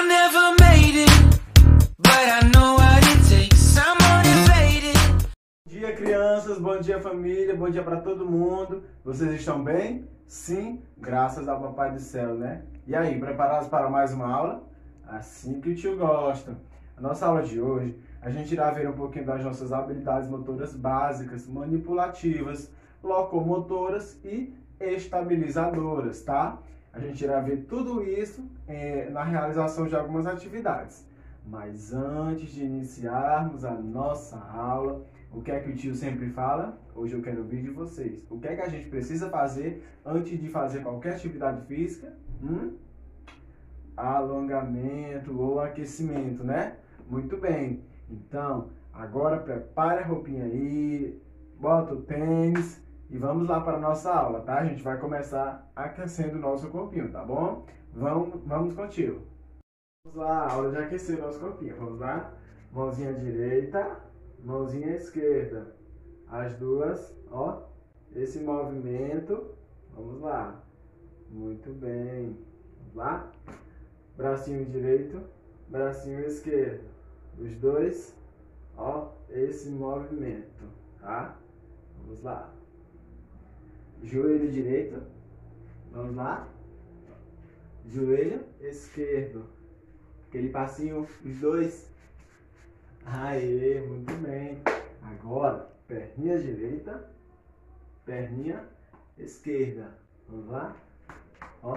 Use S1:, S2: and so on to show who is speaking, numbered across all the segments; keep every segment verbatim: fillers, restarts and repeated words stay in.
S1: I never made it, but I know what it takes. I'm motivated.
S2: Bom dia, crianças, bom dia, família, bom dia para todo mundo. Vocês estão bem? Sim, graças ao Papai do Céu, né? E aí, preparados para mais uma aula? Assim que o tio gosta. A nossa aula de hoje, a gente irá ver um pouquinho das nossas habilidades motoras básicas, manipulativas, locomotoras e estabilizadoras, tá? A gente irá ver tudo isso é, na realização de algumas atividades. Mas antes de iniciarmos a nossa aula, o que é que o tio sempre fala? Hoje eu quero ouvir de vocês. O que é que a gente precisa fazer antes de fazer qualquer atividade física? Hum? Alongamento ou aquecimento, né? Muito bem. Então, agora prepare a roupinha aí, bota o tênis e vamos lá para a nossa aula, tá? A gente vai começar aquecendo o nosso corpinho, tá bom? Vamos, vamos contigo. Vamos lá, aula de aquecer o nosso corpinho. Vamos lá? Mãozinha direita, mãozinha esquerda. As duas, ó. Esse movimento. Vamos lá. Muito bem. Vamos lá? Bracinho direito, bracinho esquerdo. Os dois, ó. Esse movimento, tá? Vamos lá. Joelho direito. Vamos lá. Joelho esquerdo. Aquele passinho, os dois. Aê, muito bem. Agora, perninha direita, perninha esquerda. Vamos lá? Ó.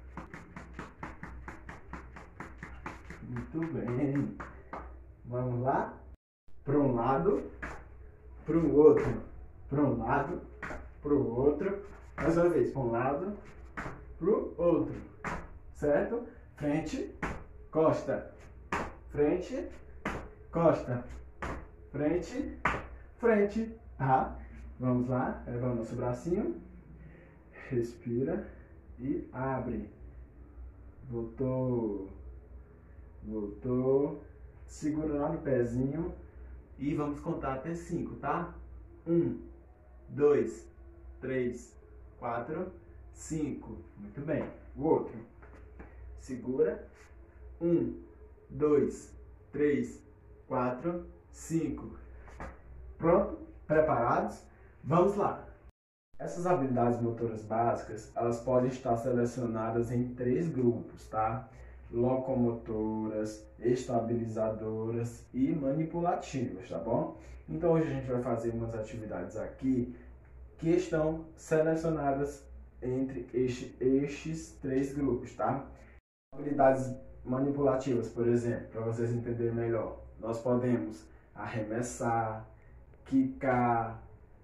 S2: Muito bem. Vamos lá? Para um lado, para o outro. Para um lado, para o outro. Mais uma vez, para um lado, para o outro. Certo? Frente, costa. Frente, costa. Frente, frente. Tá? Vamos lá. Leva o nosso bracinho. Respira e abre. Voltou. Voltou. Segura lá no pezinho. E vamos contar até cinco, tá? Um, dois, três, quatro, cinco. Muito bem. O outro. Segura. Um, dois, três, quatro, cinco. Pronto? Preparados? Vamos lá! Essas habilidades motoras básicas, elas podem estar selecionadas em três grupos, tá? Locomotoras, estabilizadoras e manipulativas, tá bom? Então hoje a gente vai fazer umas atividades aqui que estão selecionadas entre este, estes três grupos, tá? Habilidades manipulativas, por exemplo, para vocês entenderem melhor, nós podemos arremessar, quicar,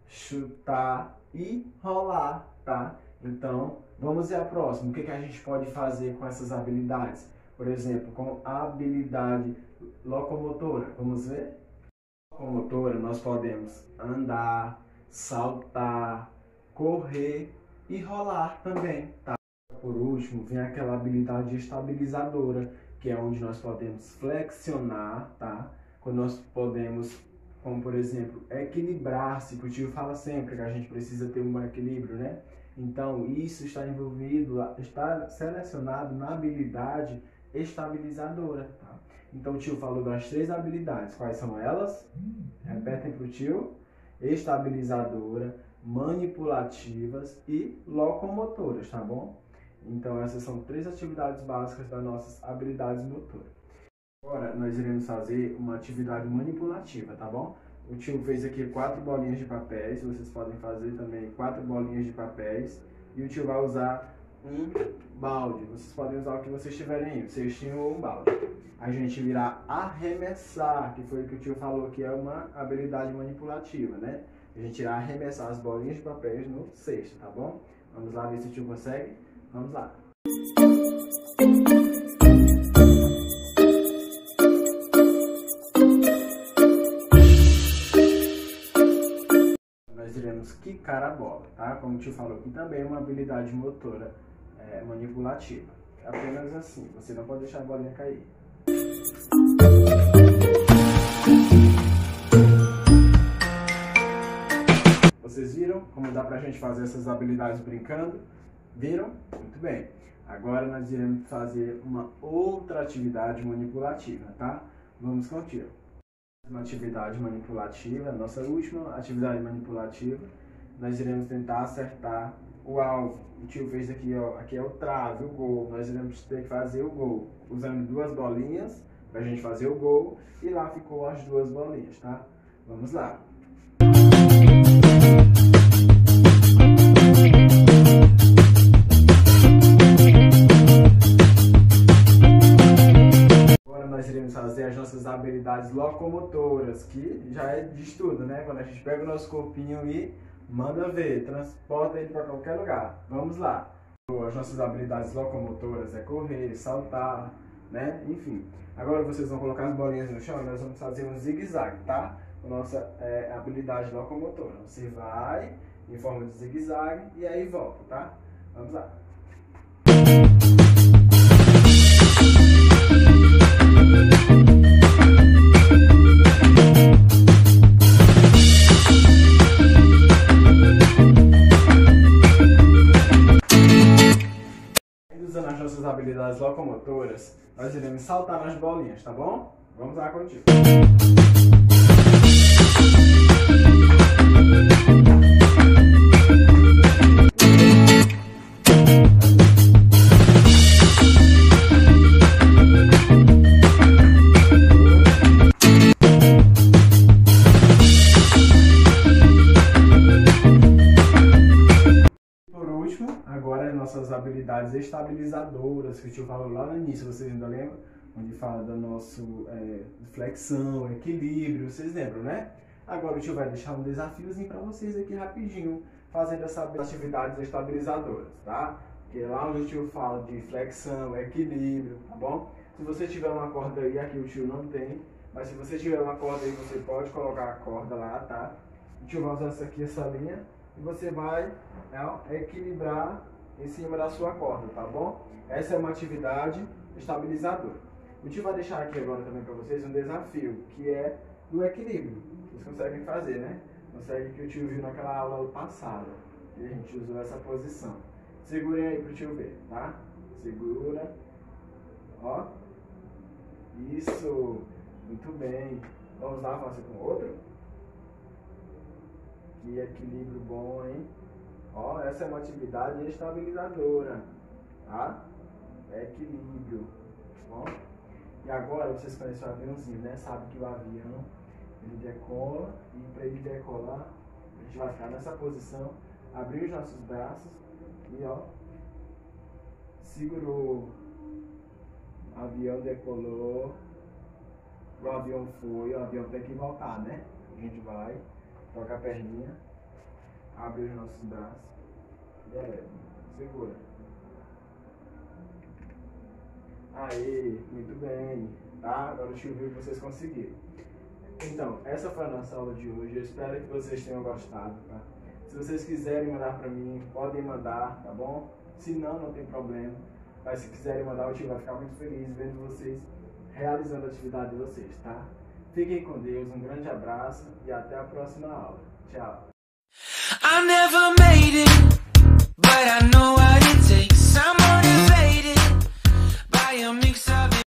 S2: chutar e rolar, tá? Então, vamos ver a próxima. O que, que a gente pode fazer com essas habilidades? Por exemplo, com a habilidade locomotora. Vamos ver? Locomotora, nós podemos andar, saltar, correr e rolar também, tá? Por último, vem aquela habilidade estabilizadora, que é onde nós podemos flexionar, tá? Quando nós podemos, como por exemplo, equilibrar-se, que o tio fala sempre que a gente precisa ter um equilíbrio, né? Então, isso está envolvido, está selecionado na habilidade estabilizadora, tá? Então, o tio falou das três habilidades. Quais são elas? Repetem para o tio. Estabilizadora, manipulativas e locomotoras, tá bom? Então, essas são três atividades básicas das nossas habilidades motoras. Agora, nós iremos fazer uma atividade manipulativa, tá bom? O tio fez aqui quatro bolinhas de papéis, vocês podem fazer também quatro bolinhas de papéis. E o tio vai usar um balde, vocês podem usar o que vocês tiverem aí, um cestinho ou um balde. A gente irá arremessar, que foi o que o tio falou que é uma habilidade manipulativa, né? A gente irá arremessar as bolinhas de papéis no cesto, tá bom? Vamos lá ver se o tio consegue? Vamos lá! Nós iremos quicar a bola, tá? Como o tio falou aqui também é uma habilidade motora é, manipulativa. É apenas assim, você não pode deixar a bolinha cair. Vocês viram como dá pra gente fazer essas habilidades brincando? Viram? Muito bem. Agora nós iremos fazer uma outra atividade manipulativa, tá? Vamos continuar. Uma atividade manipulativa, nossa última atividade manipulativa, nós iremos tentar acertar o alvo. O tio fez aqui, ó, aqui é o trave, o gol. Nós iremos ter que fazer o gol usando duas bolinhas pra gente fazer o gol, e lá ficou as duas bolinhas, tá? Vamos lá. Agora nós iremos fazer as nossas habilidades locomotoras, que já é de estudo, né? Quando a gente pega o nosso corpinho e manda ver, transporta ele para qualquer lugar. Vamos lá. As nossas habilidades locomotoras é correr, saltar, né? Enfim. Agora vocês vão colocar as bolinhas no chão e nós vamos fazer um zigue-zague, tá? A nossa é, habilidade locomotora. Você vai em forma de zigue-zague e aí volta, tá? Vamos lá. Usando as nossas habilidades locomotoras, nós iremos saltar nas bolinhas, tá bom? Vamos lá contigo. Agora nossas habilidades estabilizadoras, que o tio falou lá no início, vocês ainda lembram? Onde fala da nossa é, flexão, equilíbrio, vocês lembram, né? Agora o tio vai deixar um desafiozinho para vocês aqui rapidinho, fazendo essas atividades estabilizadoras, tá? Porque lá onde o tio fala de flexão, equilíbrio, tá bom? Se você tiver uma corda aí, aqui o tio não tem, mas se você tiver uma corda aí, você pode colocar a corda lá, tá? O tio vai usar essa aqui, essa linha, e você vai é, equilibrar em cima da sua corda, tá bom? Essa é uma atividade estabilizadora. O tio vai deixar aqui agora também para vocês um desafio, que é do equilíbrio. Vocês conseguem fazer, né? Consegue, que o tio viu naquela aula passada, e a gente usou essa posição. Segurem aí pro tio ver, tá? Segura. Ó. Isso. Muito bem. Vamos lá, faça com o outro. Que equilíbrio bom, hein? Ó, essa é uma atividade estabilizadora, tá? Equilíbrio, tá bom? E agora vocês conhecem o aviãozinho, né? Sabe que o avião, ele decola, e para ele decolar, a gente vai ficar nessa posição, abrir os nossos braços e, ó, segurou. O avião decolou, o avião foi, o avião tem que voltar, né? A gente vai, toca a perninha, abre os nossos braços e eleva. Segura. Aí, muito bem. Tá? Agora o tio viu que vocês conseguiram. Então, essa foi a nossa aula de hoje. Eu espero que vocês tenham gostado, tá? Se vocês quiserem mandar pra mim, podem mandar, tá bom? Se não, não tem problema. Mas se quiserem mandar, o tio vai ficar muito feliz vendo vocês realizando a atividade de vocês, tá? Fiquem com Deus, um grande abraço e até a próxima aula. Tchau.
S1: I never made it, but I know what it takes. I'm motivated by a mix of